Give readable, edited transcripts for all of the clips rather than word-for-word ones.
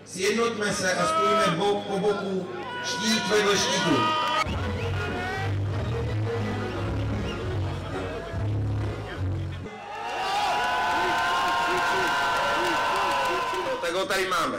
Sjednoťme se a stojíme bok po boku, štít vedle štítu. Tak ho tady máme.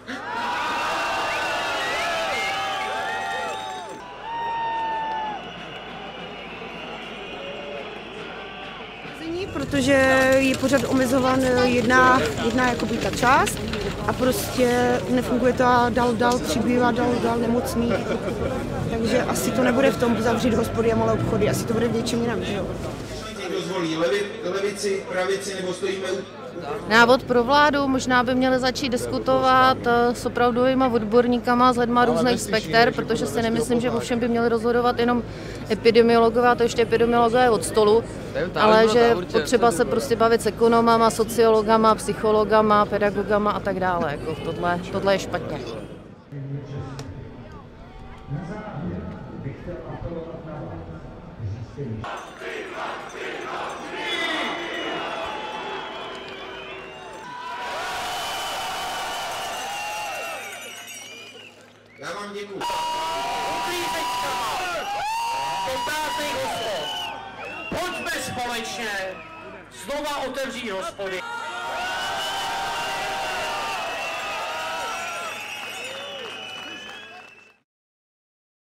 Protože je pořád omezován jedna jakoby ta část a prostě nefunguje to a dál přibývá dál nemocný. Takže asi to nebude v tom zavřít hospody a malé obchody, asi to bude v něčem jiném, že jo? Někdo zvolí levici, pravici nebo stojíme u... Návod pro vládu, možná by měli začít diskutovat s opravdovýma odborníkama, s lidma různých spekter, protože si nemyslím, že o všem by měli rozhodovat jenom epidemiologové, a to ještě epidemiologové od stolu, ale že potřeba se prostě bavit s ekonomama, sociologama, psychologama, pedagogama a tak dále. Jako tohle je špatně. Já vám děkuju. Pojďme společně znova otevřít hospody.